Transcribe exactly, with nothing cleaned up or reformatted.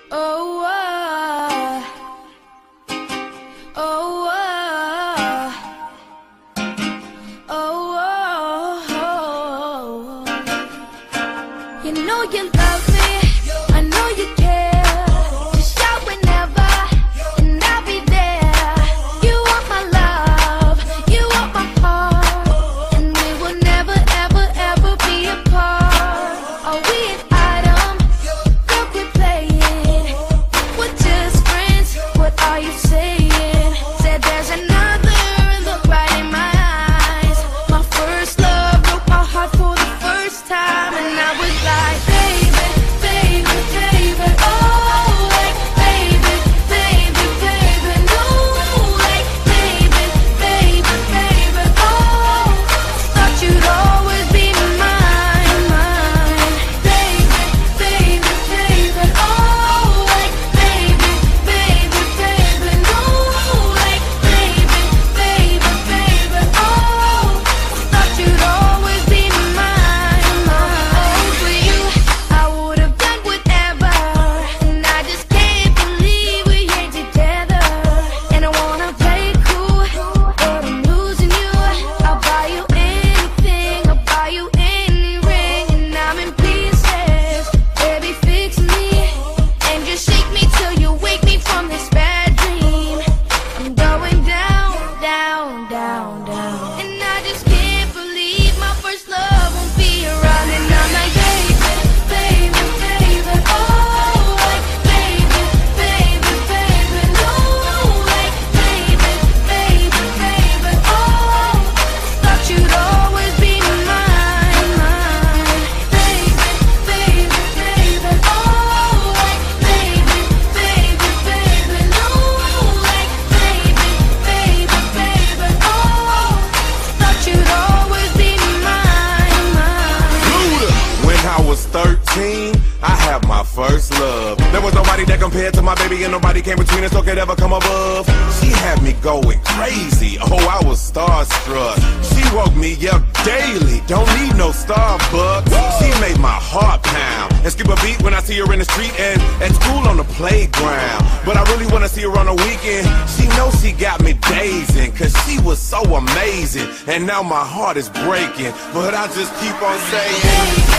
Oh, oh, oh, oh, oh, oh. You know you love me, I know you care. Just shout whenever, and I'll be there. You want my love, you want my heart, and we will never, ever, ever be apart. Are we an item? Look, we're playing. We're just friends. What are you saying? Said there's another. Look right in my eyes. My first love broke my heart for the first time, and I was like, baby, baby, baby, oh, like, baby, baby, baby, no, like, baby, baby, baby, oh, thought you'd always be mine, mine, baby, baby, baby, oh, like, baby, baby, baby, no, like, baby, baby, baby, oh, thought you'd always be mine, mine. For you, I would have done whatever, and I just can't believe we're here together. And I wanna play cool, but I'm losing you. I'll buy you anything, I'll buy you any ring, and I'm in pieces. Baby, fix me, and just shake me till you wake me from this bad dream. I'm going down, down, down, down, and I just can't believe my first love won't be around. And I'm like, baby, baby, baby, oh, like, baby, baby, baby, no, like, baby, baby, baby, oh, thought you'd always be mine, mine, baby, baby, baby, oh, like, baby, baby, baby, no, like, baby, baby, baby, oh, thought you'd always be mine, mine. Luda. When I was thirteen, I had my first love. There was nobody that compared to my baby, and nobody came between us or could ever come above. She had me going crazy. Oh, I was starstruck. She woke me up daily. Don't need no Starbucks. She made my heart pound and skip a beat when I see her in the street and at school on the playground. But I really wanna see her on the weekend. She knows she got me dazing, cause she was so amazing. And now my heart is breaking, but I just keep on saying,